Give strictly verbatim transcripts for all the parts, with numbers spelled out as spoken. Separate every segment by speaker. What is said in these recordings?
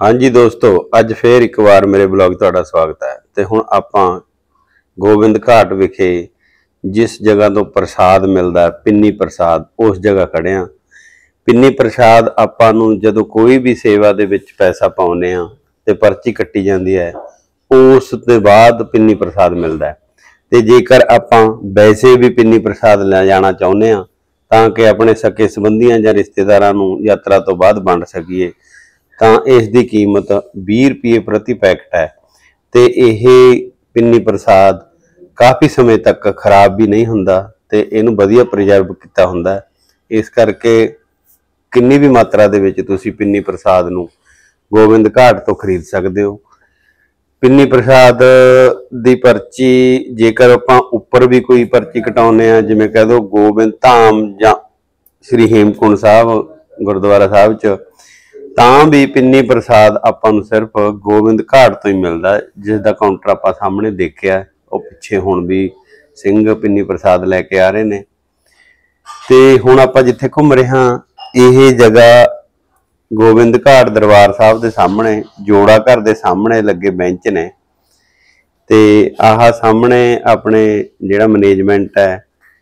Speaker 1: हाँ जी दोस्तों, अज फिर एक बार मेरे ब्लॉग तुहाडा स्वागत है। तो हुण आपां गोबिंद घाट विखे जिस जगह तो प्रसाद मिलता पिन्नी प्रसाद, उस जगह खड़े हाँ। पिन्नी प्रसाद आपां नूं जदों कोई भी सेवा दे विच पैसा पाउने आ ते पर्ची कट्टी जाती है, उस दे बाद पिन्नी प्रसाद मिलता है। तो जेकर आपां वैसे भी पिन्नी प्रसाद लै जाना चाहुंदे आ तां कि अपने सके संबंधियां जां रिश्तेदारां नूं यात्रा तो बाद वंड सकीए, ਤਾਂ ਇਸ ਦੀ ਕੀਮਤ ਵੀਹ ਰੁਪਏ प्रति पैकेट है। तो यह पिन्नी प्रसाद काफ़ी समय तक खराब भी नहीं हुंदा ते इहनूं वधिया प्रिजर्व किया हुंदा। इस करके किन्नी भी मात्रा दे विच तुसीं पिन्नी प्रसाद नूं गोबिंद घाट तो खरीद सकते हो। पिन्नी प्रसाद दी पर्ची जेकर आपां उपर भी कोई पर्ची कटाउने आ, जिवें कह दो गोबिंद धाम जां श्री हेमकुंड साहब गुरुद्वारा साहब च, ਤਾਂ भी पिन्नी प्रसाद आपां नूं सिर्फ गोबिंद घाट तो ही मिलता, जिसका काउंटर आपां सामने देखिया। वो पिछे हुण भी सिंह पिन्नी प्रसाद लैके आ रहे हैं। तो हुण आपां जिथे घूम रहे हाँ, यह जगह गोबिंद घाट दरबार साहब के सामने जोड़ा घर के सामने लगे बेंच ने। तो आह सामने अपने जिहड़ा मैनेजमेंट है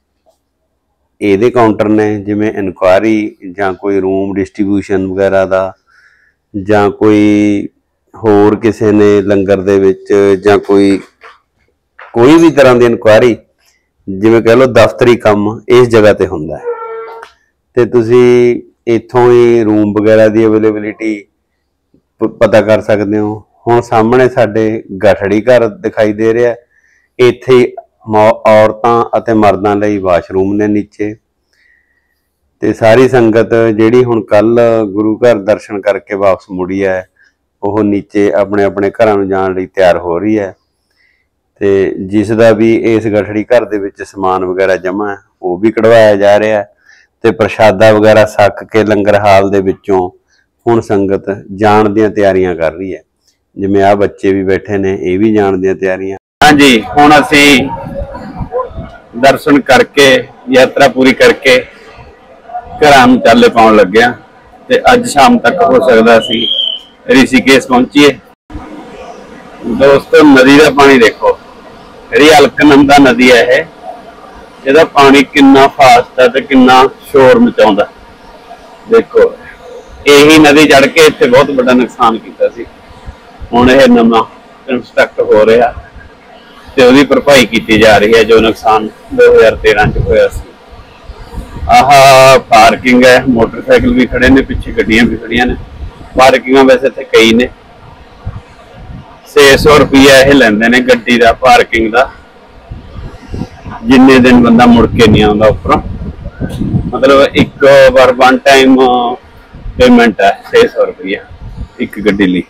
Speaker 1: ये काउंटर ने, जिमें इनकुआरी जां कोई रूम डिस्ट्रीब्यूशन वगैरह का, जां कोई होर किसी ने लंगर दे विच जां कोई कोई भी तरह की इनकुआरी, जिमें कह लो दफ्तरी काम इस जगह ते हुंदा है। ते तुसी इत्थों ही रूम वगैरह की अवेलेबिलिटी पता कर सकते हो। हुण सामने साडे गठड़ी घर दिखाई दे रहा है। इत्थे औरतां अते मर्दां लई वाशरूम ने नीचे। ते सारी संगत जिहड़ी हुण कल गुरु घर दर्शन करके वापस मुड़ी है, वह नीचे अपने अपने घरां नूं जाण लई तैयार हो रही है। ते जिसदा भी इस गठड़ी घर दे विच समान वगैरह जमा है, वो भी कढ़वाया जा रहा है। ते प्रशादा वगैरह सक के लंगर हाल दे विचों हुण संगत जाण दीआं तैयारियां कर रही है। जिवें आ बच्चे भी बैठे ने, ये भी जाण दीआं तैयारियां। हाँ जी, हुण असीं दर्शन करके यात्रा पूरी करके घरां नूं चाले पाउण लगे हां। ते अज शाम तक हो सकदा असीं ऋषिकेश पहुंचीए। दोस्तों नदी का पानी देखो, जिहड़ी अलकनंदा नदी है यह, इहदा पानी कितना फास्ट है ते कितना शोर मचाउंदा। देखो यही नदी चढ़ के इत्थे बहुत बड़ा नुकसान कीता सी। हुण इह नवां कंस्ट्रक्ट हो रहा ते उहदी भरपाई की जा रही है, जो नुकसान दो हज़ार तेरह च होया सी। आह पार्किंग है, मोटरसाइकिल भी खड़े ने, पिछे गड्डियां भी खड़ियां ने। पार्किंग वैसे इत्थे कई ने। छे सौ रुपया यह लैंदे ने गड्डी का पार्किंग का, जिन्ने दिन बंदा मुड़ के नहीं आता उपरों। मतलब एक बार वन टाइम पेमेंट है छे सौ रुपया एक गड्डी ली।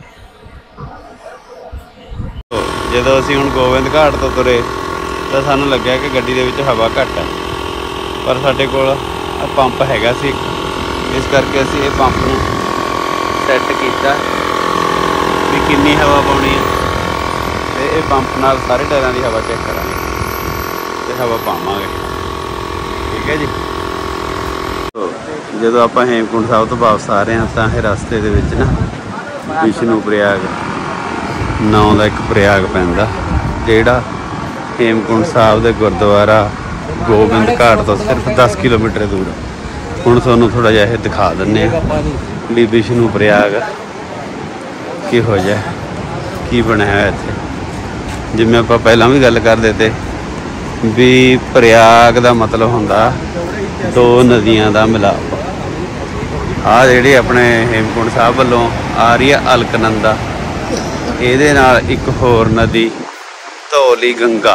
Speaker 1: जो असीं हुण गोबिंद घाट तो तुरे तो सानू लग्या कि गड्डी दे विच हवा घट है, पर साडे कोल पंप हैगा सी, इस करके असीं ये पंप नूं सैट कीता भी कितनी हवा पाउणी है। ते ये पंप नाल सारे टायरां दी हवा चेक करांगे ते हवा पावांगे। ठीक है जी। तो जदों आपां हेमकुंड साहब तो वापस आ रहे हैं तो ये रस्ते दे विच ना विष्णु प्रयाग नाम का एक प्रयाग पैंदा, जिहड़ा हेमकुंड साहब के गुरुद्वारा गोबिंद घाट तो सिर्फ दस किलोमीटर दूर। हुण तुहानूं थोड़ा जिहा ये दिखा दिंदे आ भी विष्णु प्रयाग किहो जिहा की बनया है इत्थे। जिवें आपां पहलां भी गल करदे ते भी प्रयाग का मतलब हुंदा दो नदियां का मिलाप। आ जिहड़ी अपने हेमकुंड साहब वालों आ रही है अलकनंदा, ਇਹਦੇ ਨਾਲ एक होर नदी धौली गंगा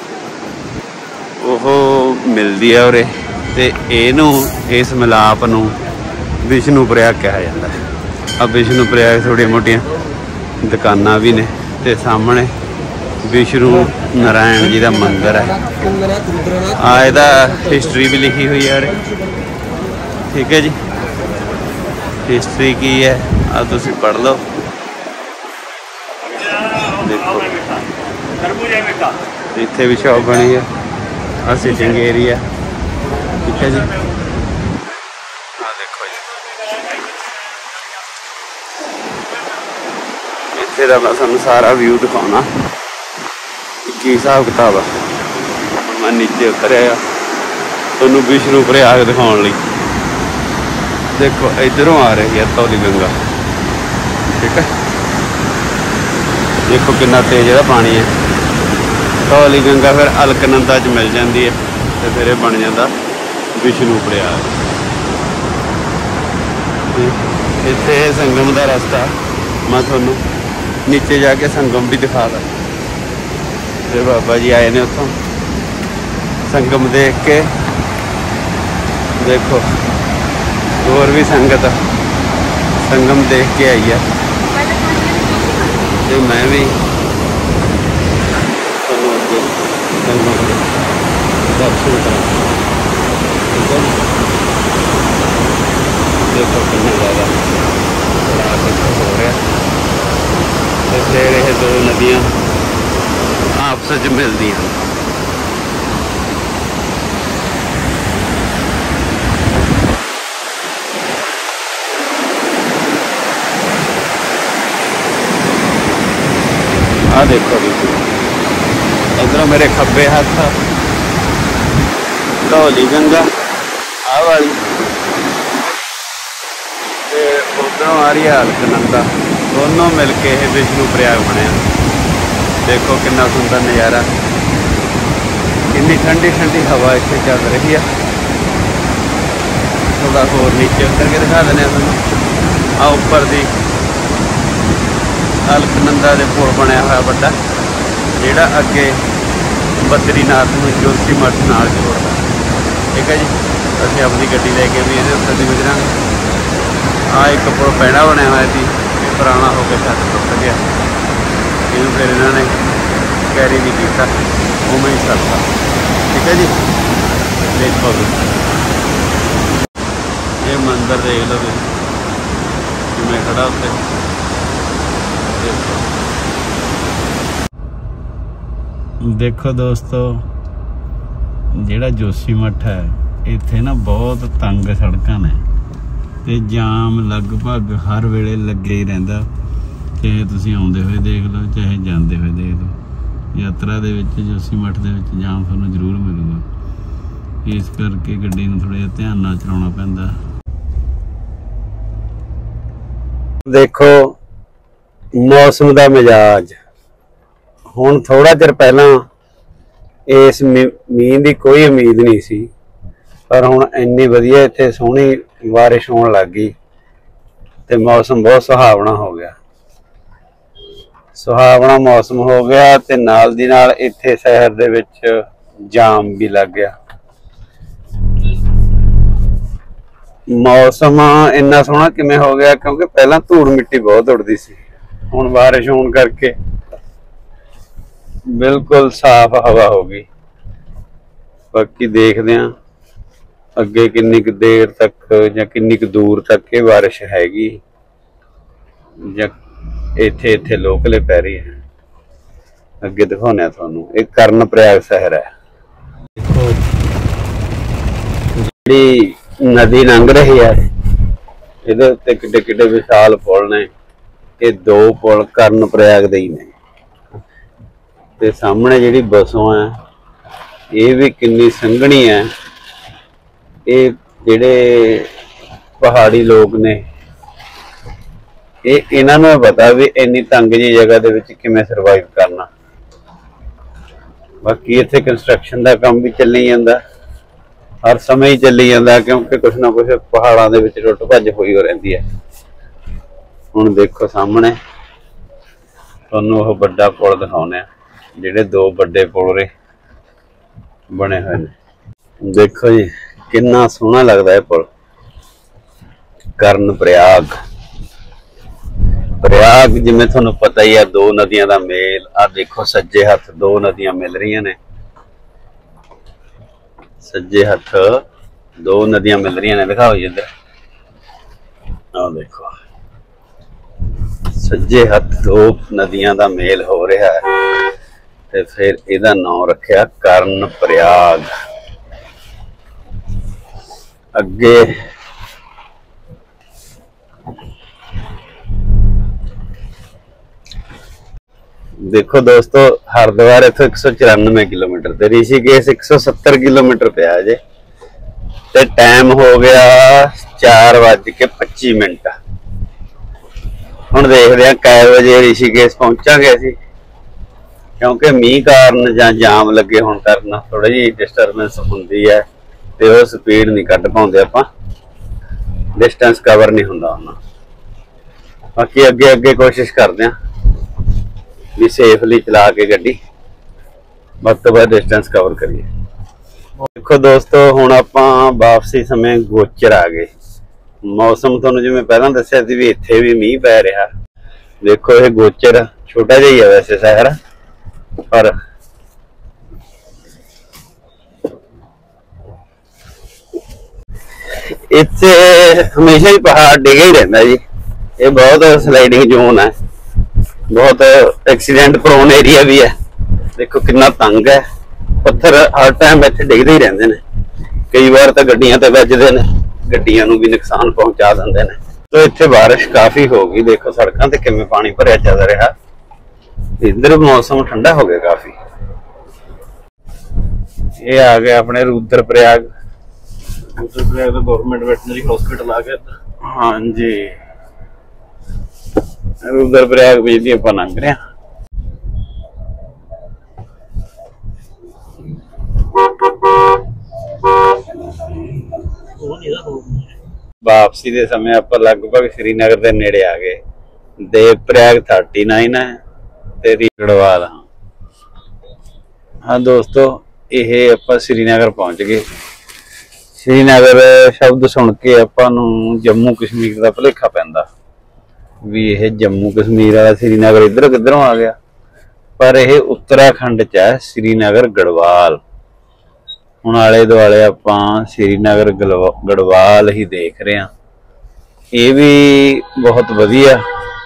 Speaker 1: ਉਹ मिलती है उरे, ਤੇ ਇਹਨੂੰ इस मिलाप ਨੂੰ विष्णु प्रयाग कहा जाता है। अब विष्णु प्रयाग थोड़ी मोटियां दुकानां भी ने, ते सामने विष्णु नारायण जी का मंदिर है। आ ਇਹਦਾ हिस्टरी भी लिखी हुई है उरे। ठीक है जी, हिस्टरी की है आ तुसीं पढ़ लो। देखो इत्थे भी शॉप बनी है, आ सिटिंग एरिया। ठीक है जी। आ देखो जी ਇੱਥੇ ਦਾ ਮੈਂ ਤੁਹਾਨੂੰ ਸਾਰਾ ਵਿਊ ਦਿਖਾਉਣਾ ਕੀ ਹਿਸਾਬ ਕਿਤਾਬ ਆ। ਮੈਂ ਨੀਚੇ ਉਤਰਿਆ ਤੁਹਾਨੂੰ ਵਿਸ਼ਨੂੰ ਪ੍ਰਯਾਗ ਦਿਖਾਉਣ ਲਈ। ਦੇਖੋ ਇਧਰੋਂ ਆ ਰਹੀ ਹੈ ਧੌਲੀ ਗੰਗਾ, ਠੀਕ ਹੈ। ਦੇਖੋ ਕਿੰਨਾ ਤੇਜ਼ ਇਹਦਾ ਪਾਣੀ ਹੈ। ਧੌਲੀ ਗੰਗਾ ਫਿਰ ਅਲਕਨੰਦਾ 'ਚ ਮਿਲ ਜਾਂਦੀ ਹੈ ਤੇ ਫਿਰ ਇਹ ਬਣ ਜਾਂਦਾ ਵਿਸ਼ਨੂੰ ਪ੍ਰਯਾਗ। ਇੱਥੇ ਸੰਗਮ ਦਾ ਰਸਤਾ, ਮੈਂ ਤੁਹਾਨੂੰ ਨੀਚੇ ਜਾ ਕੇ ਸੰਗਮ ਵੀ ਦਿਖਾ ਦਾਂ। ਤੇ ਬਾਬਾ ਜੀ ਆਏ ਨੇ ਉੱਥੋਂ ਸੰਗਮ ਦੇਖ ਕੇ। ਦੇਖੋ ਹੋਰ ਵੀ ਸੰਗਤ ਸੰਗਮ ਦੇਖ ਕੇ ਆਈ ਆ ਤੇ ਮੈਂ ਵੀ ਤੁਹਾਨੂੰ ਅੱਗੇ ਸੰਗਮ ਦੇ ਦਰਸ਼ਨ ਕਰਾਂ। ਦੇਖੋ ਕਿੰਨਾ ਜ਼ਿਆਦਾ ਹੋ ਰਿਹਾ ਤੇ ਫਿਰ ਇਹ ਦੋ ਨਦੀਆਂ ਆਪਸ ਵਿੱਚ ਮਿਲਦੀਆਂ ਹਨ। ਆ ਦੇਖੋ ਜੀ ਇੱਧਰੋਂ ਮੇਰੇ ਖੱਬੇ ਹੱਥ ਧੌਲੀ ਗੰਗਾ ਆਹ ਵਾਲੀ ਤੇ ਉਧਰੋਂ ਆ ਰਹੀ ਹੈ ਅਲਕਨੰਦਾ। ਦੋਨੋਂ ਮਿਲ ਕੇ ਇਹ ਵਿਸ਼ਨੂੰ ਪ੍ਰਯਾਗ ਬਣਿਆ। ਦੇਖੋ ਕਿੰਨਾ ਸੁੰਦਰ ਨਜ਼ਾਰਾ, ਕਿੰਨੀ ਠੰਡੀ ਠੰਡੀ ਹਵਾ ਇੱਥੇ ਚੱਲ ਰਹੀ ਆ। ਥੋੜਾ ਹੋਰ ਨੀਚੇ ਉਤਰ ਕੇ ਦਿਖਾ ਦਿੰਦੇ ਆ ਤੁਹਾਨੂੰ। ਆ ਉੱਪਰ ਦੀ ਅਲਕਨੰਦਾ ਦੇ ਪੁਲ ਬਣਿਆ ਹੋਇਆ ਵੱਡਾ, ਜਿਹੜਾ ਅੱਗੇ ਬਦਰੀਨਾਥ ਨੂੰ ਜੋਸ਼ੀਮਠ ਨਾਲ ਜੋੜਦਾ, ਠੀਕ ਹੈ ਜੀ। ਅਸੀਂ ਆਪਣੀ ਗੱਡੀ ਲੈ ਕੇ ਵੀ ਇਹਦੇ ਉੱਤੇ ਦੀ ਗੁਜ਼ਰਾਂਗੇ। ਆ ਇੱਕ ਪੁਲ ਪਹਿਣਾ ਬਣਿਆ ਹੋਇਆ ਸੀ, ਇਹ ਪੁਰਾਣਾ ਹੋ ਕੇ ਛੱਤ ਟੁੱਟ ਗਿਆ। ਇਹਨੂੰ ਫਿਰ ਇਹਨਾਂ ਨੇ ਕੈਰੀ ਨਹੀਂ ਕੀਤਾ, ਉਵੇਂ ਹੀ ਛੱਡਤਾ, ਠੀਕ ਹੈ ਜੀ। ਦੇਖੋ ਇਹ ਮੰਦਿਰ ਦੇਖ ਲਓ ਤੁਸੀਂ ਕਿਵੇਂ ਖੜਾ ਉੱਤੇ। ਦੇਖੋ ਦੋਸਤੋ ਜਿਹੜਾ ਜੋਸ਼ੀਮਠ ਹੈ ਇੱਥੇ ਨਾ ਬਹੁਤ ਤੰਗ ਸੜਕਾਂ ਨੇ ਤੇ ਜਾਮ ਲਗਭਗ ਹਰ ਵੇਲੇ ਲੱਗੇ ਹੀ ਰਹਿੰਦਾ। ਚਾਹੇ ਤੁਸੀਂ ਆਉਂਦੇ ਹੋਏ ਦੇਖ ਲਓ, ਚਾਹੇ ਜਾਂਦੇ ਹੋਏ ਦੇਖ ਲਓ। ਯਾਤਰਾ ਦੇ ਵਿੱਚ ਜੋਸ਼ੀਮਠ ਦੇ ਵਿੱਚ ਜਾਮ ਤੁਹਾਨੂੰ ਜ਼ਰੂਰ ਮਿਲੂਗਾ। ਇਸ ਕਰਕੇ ਗੱਡੀ ਨੂੰ ਥੋੜ੍ਹਾ ਜਿਹਾ ਧਿਆਨ ਨਾਲ ਚਲਾਉਣਾ ਪੈਂਦਾ। ਦੇਖੋ ਮੌਸਮ ਦਾ ਮਿਜਾਜ। ਹੁਣ ਥੋੜਾ ਚਿਰ ਪਹਿਲਾਂ ਇਸ ਮੀਂਹ ਦੀ ਕੋਈ ਉਮੀਦ ਨਹੀਂ ਸੀ, ਪਰ ਹੁਣ ਇੰਨੀ ਵਧੀਆ ਇੱਥੇ ਸੋਹਣੀ ਬਾਰਿਸ਼ ਹੋਣ ਲੱਗ ਗਈ ਤੇ ਮੌਸਮ ਬਹੁਤ ਸੁਹਾਵਣਾ ਹੋ ਗਿਆ। ਸੁਹਾਵਣਾ ਮੌਸਮ ਹੋ ਗਿਆ ਤੇ ਨਾਲ ਦੀ ਨਾਲ ਇੱਥੇ ਸ਼ਹਿਰ ਦੇ ਵਿੱਚ ਜਾਮ ਵੀ ਲੱਗ ਗਿਆ। ਮੌਸਮ ਇੰਨਾ ਸੋਹਣਾ ਕਿਵੇਂ ਹੋ ਗਿਆ? ਕਿਉਂਕਿ ਪਹਿਲਾਂ ਧੂੜ ਮਿੱਟੀ ਬਹੁਤ ਉੱਡਦੀ ਸੀ, ਹੁਣ ਬਾਰਿਸ਼ ਹੋਣ ਕਰਕੇ ਬਿਲਕੁਲ ਸਾਫ਼ ਹਵਾ ਹੋ ਗਈ। ਬਾਕੀ ਦੇਖਦੇ ਹਾਂ ਅੱਗੇ ਕਿੰਨੀ ਕੁ ਦੇਰ ਤੱਕ ਜਾਂ ਕਿੰਨੀ ਕੁ ਦੂਰ ਤੱਕ ਇਹ ਬਾਰਿਸ਼ ਹੈਗੀ ਜਾਂ ਇੱਥੇ ਇੱਥੇ ਲੋਕਲੇ ਪੈ ਰਹੀ ਹੈ। ਅੱਗੇ ਦਿਖਾਉਂਦੇ ਆ ਤੁਹਾਨੂੰ। ਇਹ ਕਰਨ ਪ੍ਰਯਾਗ ਸ਼ਹਿਰ ਹੈ। ਦੇਖੋ ਜਿਹੜੀ ਨਦੀ ਲੰਘ ਰਹੀ ਹੈ ਇਹਦੇ ਉੱਤੇ ਕਿੱਡੇ ਕਿੱਡੇ ਵਿਸ਼ਾਲ ਪੁਲ ਨੇ। ਇਹ ਦੋ ਪੁਲ ਕਰਨ ਪ੍ਰਯਾਗ ਦੇ ਹੀ ਨੇ ਤੇ ਸਾਹਮਣੇ ਜਿਹੜੀ ਬੱਸੋਂ ਹੈ ਇਹ ਵੀ ਕਿੰਨੀ ਸੰਘਣੀ ਹੈ। ਇਹ ਜਿਹੜੇ ਪਹਾੜੀ ਲੋਕ ਨੇ ਇਹ ਇਹਨਾਂ ਨੂੰ ਪਤਾ ਵੀ ਇੰਨੀ ਤੰਗ ਜਿਹੀ ਜਗ੍ਹਾ ਦੇ ਵਿੱਚ ਕਿਵੇਂ ਸਰਵਾਈਵ ਕਰਨਾ। ਬਾਕੀ ਇੱਥੇ ਕੰਸਟਰਕਸ਼ਨ ਦਾ ਕੰਮ ਵੀ ਚੱਲੀ ਜਾਂਦਾ, ਹਰ ਸਮੇਂ ਹੀ ਚੱਲੀ ਜਾਂਦਾ, ਕਿਉਂਕਿ ਕੁਛ ਨਾ ਕੁਛ ਪਹਾੜਾਂ ਦੇ ਵਿੱਚ ਟੁੱਟ ਭੱਜ ਹੋਈ ਹੋ ਰਹਿੰਦੀ ਹੈ। ਹੁਣ ਦੇਖੋ ਸਾਹਮਣੇ ਤੁਹਾਨੂੰ ਉਹ ਵੱਡਾ ਪੁਲ ਦਿਖਾਉਂਦੇ ਆ, ਜਿਹੜੇ ਦੋ ਵੱਡੇ ਪੁਲ ਰੇ ਬਣੇ ਹੋਏ ਨੇ। ਦੇਖੋ ਜੀ ਕਿੰਨਾ ਸੋਹਣਾ ਲੱਗਦਾ ਇਹ ਪੁਲ। ਕਰਨ ਪ੍ਰਯਾਗ ਪ੍ਰਯਾਗ ਜਿਵੇਂ ਤੁਹਾਨੂੰ ਪਤਾ ਹੀ ਆ, ਦੋ ਨਦੀਆਂ ਦਾ ਮੇਲ। ਆ ਦੇਖੋ ਸੱਜੇ ਹੱਥ ਦੋ ਨਦੀਆਂ ਮਿਲ ਰਹੀਆਂ ਨੇ, ਸੱਜੇ ਹੱਥ ਦੋ ਨਦੀਆਂ ਮਿਲ ਰਹੀਆਂ ਨੇ। ਦਿਖਾਓ ਜੀ ਇੱਧਰ, ਆਹ ਦੇਖੋ ਸੱਜੇ ਹੱਥ ਦੋ ਨਦੀਆਂ ਦਾ ਮੇਲ ਹੋ ਰਿਹਾ ਹੈ ਤੇ ਫਿਰ ਇਹਦਾ ਨਾਮ ਰੱਖਿਆ ਕਰਨ ਪ੍ਰਯਾਗ। ਅੱਗੇ देखो दोस्तों, हरिद्वार इथों एक सौ चौरानवे किलोमीटर ते ऋषिकेश एक सौ सत्तर किलोमीटर पे जे ते टाइम हो गया चार बज के पच्ची मिनट। हुण देखदे आ कै बजे ऋषिकेश पहुंचांगे असीं, क्योंकि मीह कारण जां जाम लगे होण करना थोड़ी जी डिस्टरबेंस हुंदी है ते ओह स्पीड नहीं कढ पाउंदे आपां, डिस्टेंस कवर नहीं हुंदा उन्ना। बाकी अगे अगे कोशिश करदे आं भी सेफली चला के गड्डी वध तों वध डिस्टेंस कवर करिए। देखो दोस्तों, हुण आपां वापसी समय गोचर आ गए। मौसम तुहानूं जिवें पहलां दस्सिया सी भी इत्थे भी मीह पै रिहा। देखो ये गोचर छोटा जिहा ही है वैसे शहर, पर इत्थे हमेशा ही पहाड़ डिगे ही रहिंदा जी। ये बहुत स्लाइडिंग जोन है, बहुत एक्सीडेंट प्रोन एरिया भी है। देखो कितना तंग है, पत्थर हर टाइम इत्थे डिगदे ही रहिंदे ने, कई बार तो गड्डियां ते वजदे ने, गड्डियां नूं भी नुकसान पहुंचा दिंदे ने। तो इत्थे बारिश काफी हो गई, देखो सड़कों ते किवें पानी भरिया चल रहा। इधर मौसम ठंडा हो गया काफी। ये आ गया अपने रुद्रप्रयाग। रुद्रप्रयाग तो गवर्नमेंट वेटनरी हॉस्पिटल आ गया। हाँ जी, रुद्रप्रयाग भी दी अपन लंघ रहे हैं। वापसी के समय आप लगभग श्रीनगर के नेड़े आ गए। देवप्रयाग थर्टी नाइन है ते गढ़वाल। हाँ दोस्तों, ये आप श्रीनगर पहुंच गए। श्रीनगर शब्द सुन के आपां नूं जम्मू कश्मीर का भुलेखा पैंदा भी यह जम्मू कश्मीर वाला श्रीनगर इधर किधरों आ गया, पर यह उत्तराखंड च है, श्रीनगर गढ़वाल। हुण आले दुआले आपां श्रीनगर गढ़वाल ही देख रहे हैं। ये भी बहुत वधिया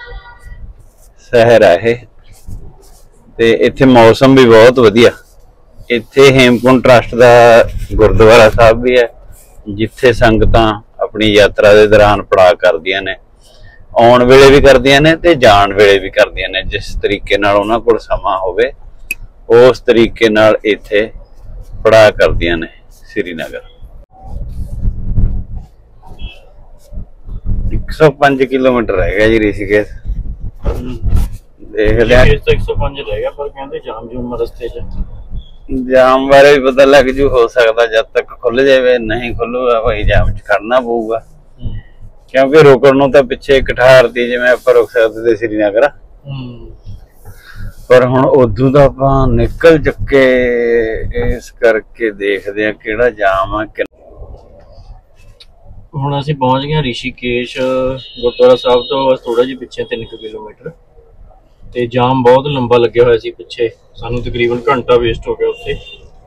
Speaker 1: शहर है ते इत्थे मौसम भी बहुत वधिया। इत्थे हेमकुंड ट्रस्ट का गुरुद्वारा साहब भी है, जिथे संगतां अपनी यात्रा के दौरान पड़ाव करदियां ने, आउण वेले भी करदियां ने ते जाण वेले भी करदियां ने। जिस तरीके नाल उन्हां कोल समां होवे उस तरीके नाल इत्थे पड़ाव करदियां ने। श्रीनगर एक सौ पांच किलोमीटर रह गया जी ऋषिकेश। देख लिया एक सौ पांच रह गया, पर कहंदे जाम जूम रस्ते च। जाम बारे भी पता लग जू, हो सकता जब तक खुल जाए, नहीं खुलूगा भाई जाम च खड़ना पऊगा, क्योंकि रोकण नूं तां पिछे एक ठार ती जिवें आपां रुक सकदे श्रीनगर, पर हुण उदों तां आपां निकल चुके। इस करके देखदे आ किहड़ा जाम आ। हुण असीं पहुंच गए ऋषिकेश गुरुद्वारा साहब तो बस थोड़ा जिहा पिछे तीन किलोमीटर, ते जाम बहुत लंबा लग्या होया सी पिछे, सानू तकरीबन घंटा वेस्ट हो गया उत्थे।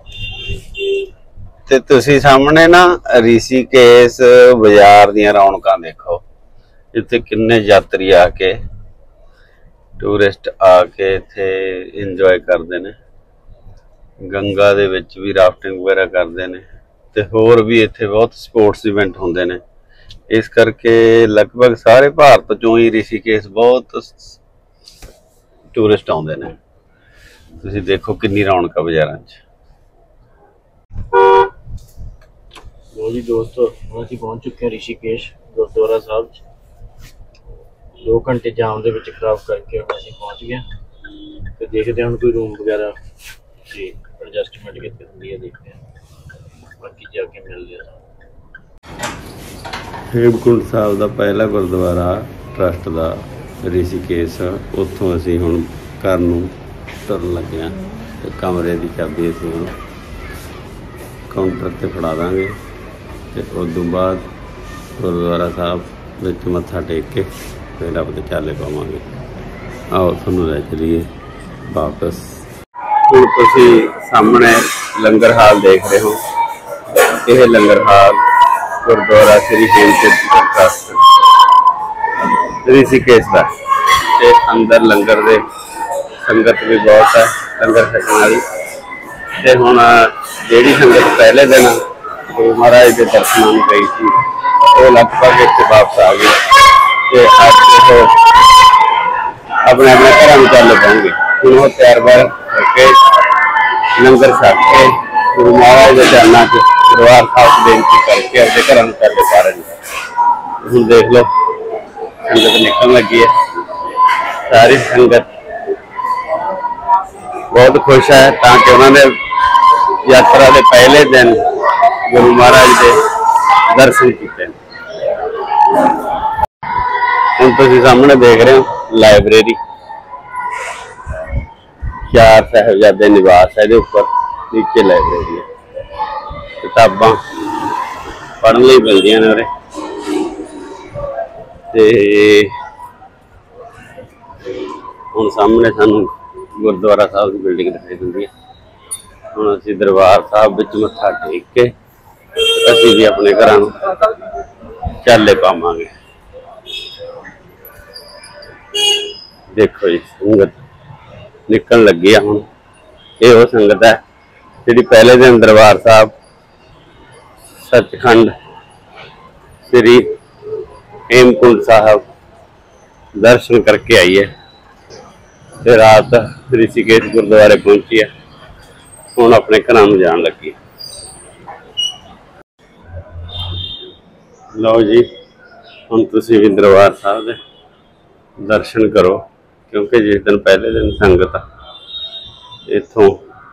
Speaker 1: ते तुसीं सामने ना ऋषिकेश बाजार दीयां रौनकां देखो, इत्थे किन्ने यात्री आके टूरिस्ट आके इत्थे इंजॉय करदे ने। गंगा दे विच भी राफ्टिंग वगैरह करदे ने, ते होर भी इत्थे बहुत स्पोर्ट्स इवेंट हुंदे ने। इस करके लगभग सारे भारत चों ही ऋषिकेश बहुत टूरिस्ट आउंदे ने। तुसीं देखो किन्नी रौनक आ बाजारां च। लो जी दोस्तों, हम असीं पहुंच चुके हैं ऋषिकेश गुरुद्वारा साहब च। दो घंटे जाम दे विच खराब करके हम असीं पहुंच गए ते देखदे हुण कोई रूम वगैरह जी एडजस्टमेंट कित्ती हुंदी है, देखते हैं बाकी जाके मिलदे आ। हेमकुंड साहब का पहला गुरुद्वारा ट्रस्ट का ऋषिकेश, उत्थों असीं हुण घर नूं तुरन लगे हां। कमरे की चाबी असीं हुण काउंटर ते फड़ा दांगे ते उस तों बाद गुरुद्वारा साहब विच मत्था टेक के फिर अपने चाले पावांगे। आओ तुहानूं लै चलीए वापस। हुण तुसीं सामने लंगर हाल देख रहे हो, यह लंगर हाल गुरुद्वारा श्री हेमकुंड ट्रस्ट ऋषिकेश का। ते अंदर लंगर दे संगत भी बहुत है, लंगर छकण वाली। ते हुण जिहड़ी संगत पहले दिन गुरु महाराज के दर्शनों में गई थी, वो लगभग इत्थे वापस आ गई ते अज अपने अपने घरों में चल पाएंगे। ਹੁਣ ਉਹ ਤਿਆਰ ਬਾਰ ਕਰਕੇ ਲੰਗਰ ਛਕ ਕੇ ਗੁਰੂ ਮਹਾਰਾਜ ਦੇ ਚਰਨਾਂ 'ਚ ਦਰਬਾਰ ਸਾਹਿਬ ਬੇਨਤੀ करके अपने घर में चलते पा रहे हैं। हम देख लो संगत निकलने लगी है, सारी संगत बहुत खुश है ताकि उन्होंने यात्रा के पहले दिन गुरु महाराज के दर्शन किए। हम तुम सामने देख रहे हो लाइब्रेरी, चार साहिबजादे निवास है, उपर नीचे लाइब्रेरी है, किताबां पढ़ने ਲਈ ਮਿਲਦੀਆਂ ਨੇ ਉਰੇ। ਤੇ ਹੁਣ ਸਾਹਮਣੇ ਸਾਨੂੰ ਗੁਰਦੁਆਰਾ ਸਾਹਿਬ ਦੀ ਬਿਲਡਿੰਗ ਦਿਖਾਈ ਦਿੰਦੀ ਹੈ। ਹੁਣ ਅਸੀਂ ਦਰਬਾਰ ਸਾਹਿਬ ਵਿੱਚ ਮੱਥਾ ਟੇਕ ਕੇ ਅਸੀਂ ਵੀ ਆਪਣੇ ਘਰਾਂ ਨੂੰ ਚਾਲੇ ਪਾਵਾਂਗੇ। ਦੇਖੋ ਜੀ ਸੰਗਤ ਨਿਕਲਣ ਲੱਗੀ ਆ। ਹੁਣ ਇਹ ਉਹ ਸੰਗਤ ਹੈ ਜਿਹੜੀ ਪਹਿਲੇ ਦਿਨ ਦਰਬਾਰ ਸਾਹਿਬ सचखंड श्री हेमकुंड साहब दर्शन करके आई है, फिर रात ऋषिकेश गुरुद्वारे पहुंची है। हुण अपने घरां नूं जाण लगी। लो जी हुण तुसीं भी दरबार साहब दे दर्शन करो, क्योंकि जिस दिन पहले दिन संगत इत्थों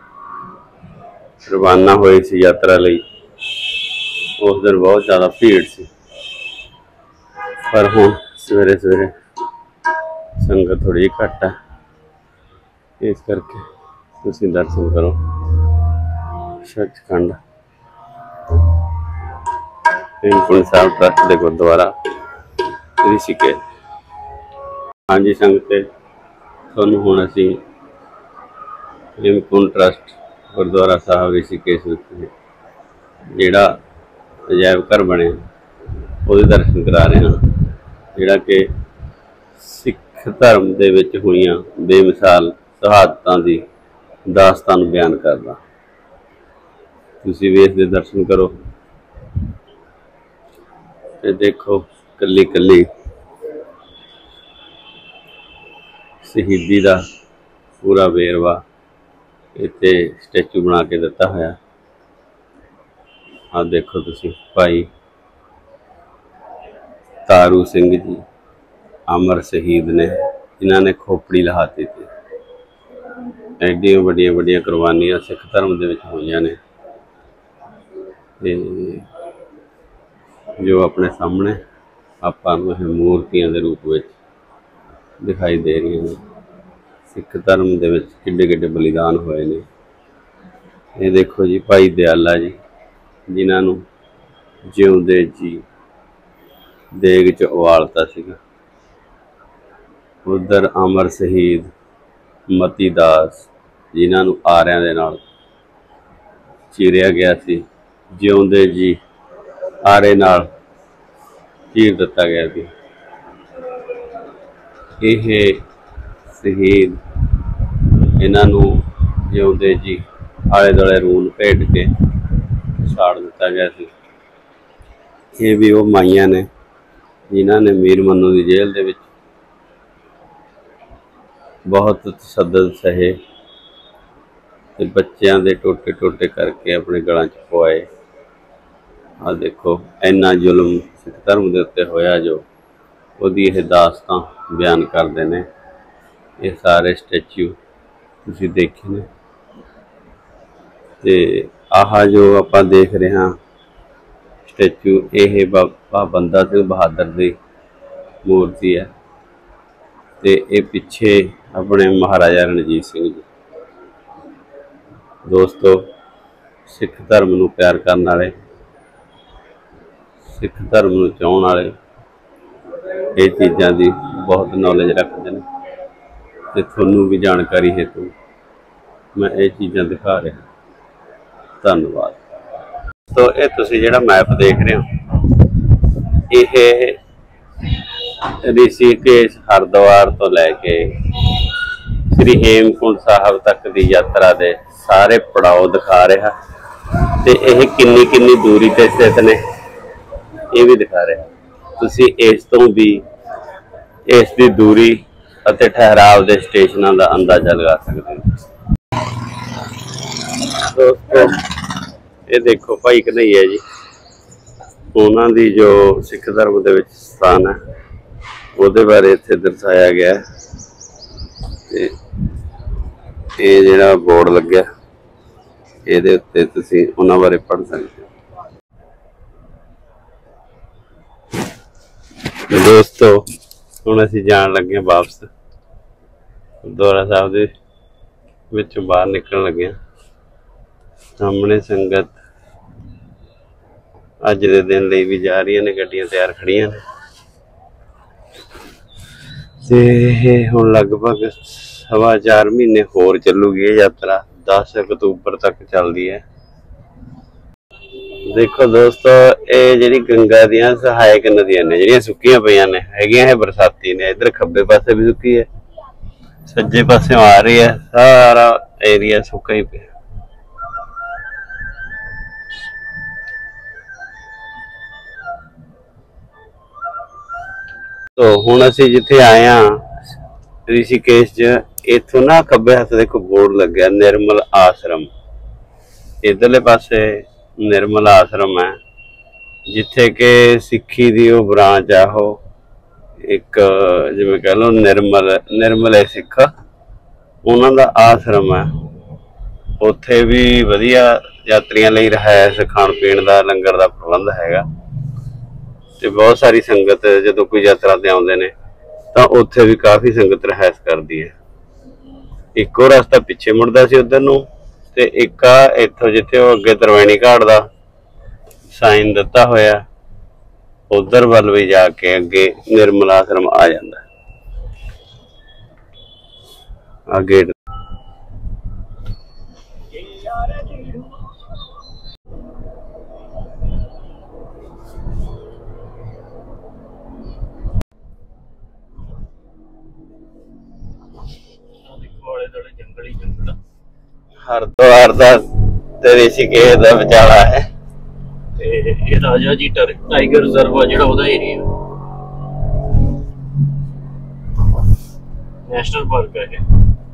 Speaker 1: रवाना होई सी यात्रा लई, उस दिन बहुत ज़्यादा भीड़ सी, पर हुण सवेरे सवेरे संगत थोड़ी घट है, इस करके तुसीं दर्शन करो सचखंड हेमकुंड साहब ट्रस्ट के गुरुद्वारा ऋषिकेश। हाँ जी संगते, तुहानूं हुण असीं हेमकुंड ट्रस्ट गुरुद्वारा साहब ऋषिकेश जिहड़ा अजायब घर बने वो दर्शन करा रहे हैं, जिहड़ा कि सिख धर्म दे विच होईयां बेमिसाल शहादतां दी दास्तान बयान करदा। तुसीं भी इसदे दर्शन करो ते देखो कल्ली कल्ली शहीदी दा पूरा वेरवा इत्थे स्टैचू बना के दिता होया। हाँ देखो तुसी भाई तारू सिंह जी अमर शहीद ने, जिन्होंने खोपड़ी लहाती थी। एडियां बड़िया बड़िया कुर्बानियां सिख धर्म दे विच होईयां ने, जो अपने सामने आपां नूं मूर्तियां दे रूप में दिखाई दे रही हैं। सिख धर्म दे विच किड्डे किड्डे बलिदान होए ने। ये देखो जी भाई दयाला जी, जिन्हों जिउंदे जी देग च उबालता सीगा। उधर अमर शहीद मती दास, जिन्हों आरियां दे नाल चीरिया गया सी, जिउंदे जी आरे नाल चीर दिता गया सी। ये शहीद इन्हों जिउंदे जी आले दुआले रूल भेट के साड़ दिता गया सी। ये भी वो माइयां ने जिन्हों ने मीर मन्नू की जेल दे विच बहुत तशद्दद सहे ते बच्चों के टोटे टोटे करके अपने गलों च पवाए। आ देखो इन्ना जुल्म सिख धर्म के उत्ते होया जो उहदी यह दास्तां बयान करते हैं। ये सारे स्टैचू तुसीं देखे ने ते आह जो आप देख रहे हैं स्टैचू, ये बाबा बंदा सिंह बहादुर की मूर्ति है। ते ये पिछे अपने महाराजा रणजीत सिंह जी। दोस्तों सिख धर्म नूं प्यार करने वाले, सिख धर्म नूं चाहण वाले ये चीज़ों की बहुत नॉलेज रखते हैं, ते तुहानूं भी जानकारी हेतु मैं ये चीज़ां दिखा रहा। धन्यवाद। तो ये तुसीं जिहड़ा मैप देख रहे हो, ये ऋषिकेश हरिद्वार तो लैके श्री हेमकुंड साहब तक की यात्रा के सारे पड़ाव दिखा रहा, ते यह किन्नी किन्नी दूरी ते स्थित ने ये भी दिखा रहा। तुसीं इस तो भी इस दी दूरी ਅਤੇ ਠਹਿਰਾਵ ਦੇ ਸਟੇਸ਼ਨਾਂ ਦਾ ਅੰਦਾਜ਼ਾ ਲਗਾ ਸਕਦੇ ਹੋ। ਦੋਸਤੋ ਇਹ ਦੇਖੋ ਭਾਈ ਕਨ੍ਹਈਆ ਜੀ, ਉਹਨਾਂ ਦੀ ਜੋ ਸਿੱਖ ਧਰਮ ਦੇ ਵਿੱਚ ਸਥਾਨ ਹੈ ਉਹਦੇ ਬਾਰੇ ਇੱਥੇ ਦਰਸਾਇਆ ਗਿਆ ਤੇ ਇਹ ਜਿਹੜਾ ਬੋਰਡ ਲੱਗਿਆ ਇਹਦੇ ਉੱਤੇ ਤੁਸੀਂ ਉਹਨਾਂ ਬਾਰੇ ਪੜ੍ਹ ਸਕਦੇ ਹੋ। ਦੋਸਤੋ ਹੁਣ ਅਸੀਂ ਜਾਣ ਲੱਗੇ ਹਾਂ ਵਾਪਸ ਗੁਰਦੁਆਰਾ ਸਾਹਿਬ ਦੇ ਵਿੱਚੋਂ ਬਾਹਰ ਨਿਕਲਣ ਲੱਗੇ ਹਾਂ। ਸਾਹਮਣੇ ਸੰਗਤ ਅੱਜ ਦੇ ਦਿਨ ਲਈ ਵੀ ਜਾ ਰਹੀਆਂ ਨੇ, ਗੱਡੀਆਂ ਤਿਆਰ ਖੜੀਆਂ ਨੇ ਤੇ ਇਹ ਹੁਣ ਲਗਭਗ ਸਵਾ ਚਾਰ ਮਹੀਨੇ ਹੋਰ ਚੱਲੂਗੀ ਇਹ ਯਾਤਰਾ। ਦਸ ਅਕਤੂਬਰ ਤੱਕ ਚੱਲਦੀ ਹੈ। ਦੇਖੋ ਦੋਸਤੋ ਇਹ ਜਿਹੜੀ ਗੰਗਾ ਦੀਆਂ ਸਹਾਇਕ ਨਦੀਆਂ ਨੇ ਜਿਹੜੀਆਂ ਸੁੱਕੀਆਂ ਪਈਆਂ ਨੇ ਹੈਗੀਆਂ, ਇਹ ਬਰਸਾਤੀ ਨੇ। ਇੱਧਰ ਖੱਬੇ ਪਾਸੇ ਵੀ ਸੁੱਕੀ ਹੈ, ਸੱਜੇ ਪਾਸੇ ਆ ਰਹੀ ਹੈ, ਸਾਰਾ ਏਰੀਆ ਸੁੱਕਾ ਹੀ ਪਿਆ। ਤੋ ਹੁਣ ਅਸੀਂ ਜਿੱਥੇ ਆਏ ਹਾਂ ਰਿਸ਼ੀਕੇਸ਼ ਚ, ਇੱਥੋਂ ਨਾ ਖੱਬੇ ਹੱਥ ਦੇਖੋ ਬੋਰਡ ਲੱਗਿਆ ਨਿਰਮਲ ਆਸ਼ਰਮ। ਇੱਧਰਲੇ ਪਾਸੇ ਨਿਰਮਲ ਆਸ਼ਰਮ ਹੈ ਜਿੱਥੇ ਕਿ ਸਿੱਖੀ ਦੀ ਉਹ ਬ੍ਰਾਂਚ ਆ, ਉਹ ਇੱਕ ਜਿਵੇਂ ਕਹਿ ਲਓ ਨਿਰਮਲ ਨਿਰਮਲੇ ਸਿੱਖ ਉਹਨਾਂ ਦਾ ਆਸ਼ਰਮ ਹੈ। ਉੱਥੇ ਵੀ ਵਧੀਆ ਯਾਤਰੀਆਂ ਲਈ ਰਿਹਾਇਸ਼, ਖਾਣ ਪੀਣ ਦਾ, ਲੰਗਰ ਦਾ ਪ੍ਰਬੰਧ ਹੈਗਾ ਤੇ ਬਹੁਤ ਸਾਰੀ ਸੰਗਤ ਜਦੋਂ ਕੋਈ ਯਾਤਰਾ ਤੇ ਆਉਂਦੇ ਨੇ ਤਾਂ ਉੱਥੇ ਵੀ ਕਾਫੀ ਸੰਗਤ ਰਿਹਾਇਸ਼ ਕਰਦੀ ਹੈ। ਇੱਕੋ ਰਸਤਾ ਪਿੱਛੇ ਮੁੜਦਾ ਸੀ ਉਧਰ ਨੂੰ ਤੇ ਇੱਕ ਆ ਇੱਥੋਂ ਜਿੱਥੇ ਉਹ ਅੱਗੇ ਤਰਵੈਣੀ ਘਾਟ ਦਾ ਸਾਈਨ ਦਿੱਤਾ ਹੋਇਆ ਉਧਰ ਵੱਲ ਵੀ ਜਾ ਕੇ ਅੱਗੇ ਨਿਰਮਲ ਆਸ਼ਰਮ ਆ ਜਾਂਦਾ ਆ ਗੇਟ।
Speaker 2: ਜੰਗਲੀ ਜੰਗਲ
Speaker 1: ਹਰਿਦੁਆਰ ਦਾ ਤੇ ਰਿਸ਼ੀਕੇਸ਼ ਦਾ ਵਿਚਾਲਾ ਹੈ
Speaker 2: ਤੇ ਇਹ ਰਾਜਾ ਜੀ ਟਾਈਗਰ ਰਿਜ਼ਰਵ ਆ ਜਿਹੜਾ ਉਹਦਾ ਏਰੀਆ ਨੈਸ਼ਨਲ ਪਾਰਕ ਹੈ ਇਹ।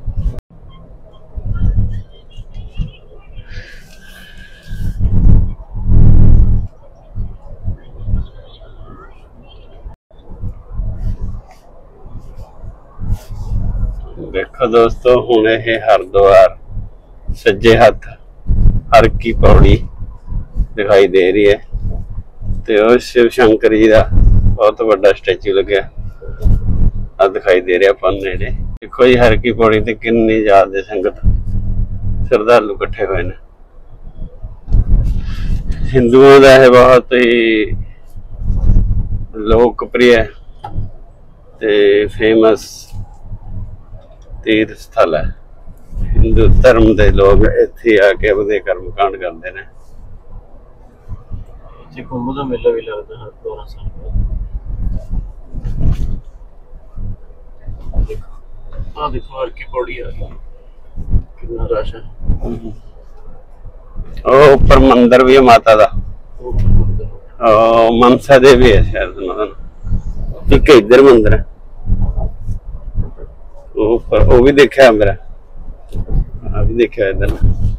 Speaker 1: ਦੇਖੋ ਦੋਸਤੋ ਹੁਣ ਇਹ ਹਰਿਦੁਆਰ ਸੱਜੇ ਹੱਥ ਹਰ ਕੀ ਪੌੜੀ ਦਿਖਾਈ ਦੇ ਰਹੀ ਹੈ ਤੇ ਉਹ ਸ਼ਿਵ ਸ਼ੰਕਰ ਜੀ ਦਾ ਬਹੁਤ ਵੱਡਾ ਸਟੈਚੂ ਲੱਗਿਆ ਆ ਦਿਖਾਈ ਦੇ ਰਿਹਾ ਆਪਾਂ ਨੇੜੇ। ਦੇਖੋ ਜੀ ਹਰ ਕੀ ਪੌੜੀ ਤੇ ਕਿੰਨੀ ਜ਼ਿਆਦਾ ਸੰਗਤ ਸ਼ਰਧਾਲੂ ਇਕੱਠੇ ਹੋਏ ਨੇ। ਹਿੰਦੂਆਂ ਦਾ ਇਹ ਬਹੁਤ ਹੀ ਲੋਕਪ੍ਰਿਯ ਤੇ ਫੇਮਸ ਤੀਰਥ ਸਥਲ ਹੈ। ਹਿੰਦੂ ਧਰਮ ਦੇ ਲੋਕ ਇੱਥੇ ਆ ਕੇ ਆਪਣੇ ਕਰਮ ਕਾਂਡ ਕਰਦੇ ਨੇ।
Speaker 2: ਇੱਥੇ ਕੁੰਭ ਦਾ ਮੇਲਾ ਵੀ ਲੱਗਦਾ ਹਰਿਦੁਆਰ ਸਾਹਿਬ। ਦੇਖੋ ਆ ਦੇਖੋ ਹਰ ਕੀ ਪੌੜੀ ਆ ਗਈ, ਕਿੰਨਾ ਰਸ਼ ਹੈ।
Speaker 1: ਉਹ ਉੱਪਰ ਮੰਦਿਰ ਵੀ ਹੈ ਮਾਤਾ ਦਾ, ਉਹ ਮਨਸਾ ਦੇਵੀ ਹੈ ਸ਼ਾਇਦ ਉਹਨਾਂ ਦਾ। ਇੱਕ ਇੱਧਰ ਮੰਦਿਰ ਹੈ ਉਹ ਉੱਪਰ, ਉਹ ਵੀ ਦੇਖਿਆ ਮੇਰਾ, ਆ ਵੀ ਦੇਖਿਆ ਇੱਧਰ।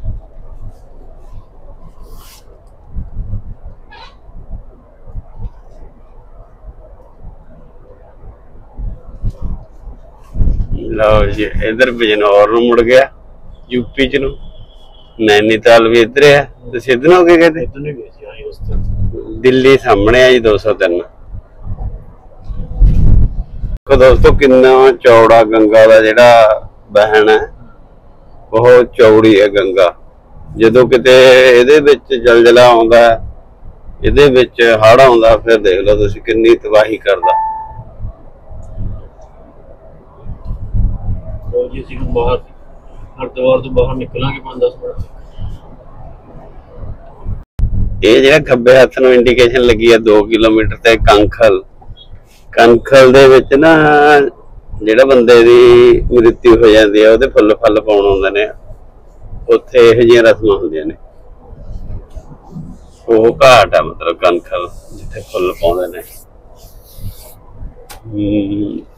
Speaker 1: ਲਓ ਜੀ ਇੱਧਰ ਬਿਜਨੌਰ ਨੂੰ ਮੁੜ ਗਿਆ ਯੂਪੀ ਚ ਨੂੰ, ਨੈਨੀਤਾਲ ਵੀ ਇੱਧਰ ਹੈ। ਤੁਸੀਂ ਇੱਧਰ ਹੋ ਕੇ ਗਏ ਤੇ
Speaker 2: ਇੱਧਰ ਨਹੀਂ ਗਏ ਸੀ ਆਏ ਉਸ ਤੋਂ।
Speaker 1: ਦਿੱਲੀ ਸਾਹਮਣੇ ਆ ਜੀ ਦੋ ਸੌ ਤਿੰਨ। ਦੋਸਤੋ ਕਿੰਨਾ ਚੌੜਾ ਗੰਗਾ ਦਾ ਜਿਹੜਾ ਬਹਿਣ ਹੈ, ਬਹੁਤ ਚੌੜੀ ਹੈ ਗੰਗਾ। ਜਦੋਂ ਕਿਤੇ ਇਹਦੇ ਵਿੱਚ ਜਲਜਲਾ ਆਉਂਦਾ, ਇਹਦੇ ਵਿੱਚ ਹੜ੍ਹ ਆਉਂਦਾ, ਫਿਰ ਦੇਖ ਲਓ ਤੁਸੀਂ ਕਿੰਨੀ ਤਬਾਹੀ ਕਰਦਾ।
Speaker 2: ਜੀ ਅਸੀਂ ਬਾਹਰ ਹਰਿਦੁਆਰ ਤੋਂ ਬਾਹਰ ਨਿਕਲਾਂਗੇ ਪੰਜ ਦਸ ਮਿੰਟ।
Speaker 1: ਇਹ ਜਿਹੜਾ ਖੱਬੇ ਹੱਥ ਨੂੰ ਇੰਡੀਕੇਸ਼ਨ ਲੱਗੀ ਹੈ ਦੋ ਕਿਲੋਮੀਟਰ ਤੇ ਕੰਖਲ। ਕੰਖਲ ਦੇ ਵਿੱਚ ਨਾ ਜਿਹੜਾ ਬੰਦੇ ਦੀ ਮ੍ਰਿਤੂ ਹੋ ਜਾਂਦੀ ਹੈ ਉਹਦੇ ਫੁੱਲ ਫਲ ਪਾਉਣ ਆਉਂਦੇ ਨੇ, ਉੱਥੇ ਇਹੋ ਜਿਹੀਆਂ ਰਸਮਾਂ ਹੁੰਦੀਆਂ ਨੇ। ਉਹ ਘਾਟ ਆ ਮਤਲਬ ਕੰਖਲ ਜਿੱਥੇ ਫੁੱਲ ਪਾਉਂਦੇ ਨੇ। ਹਮ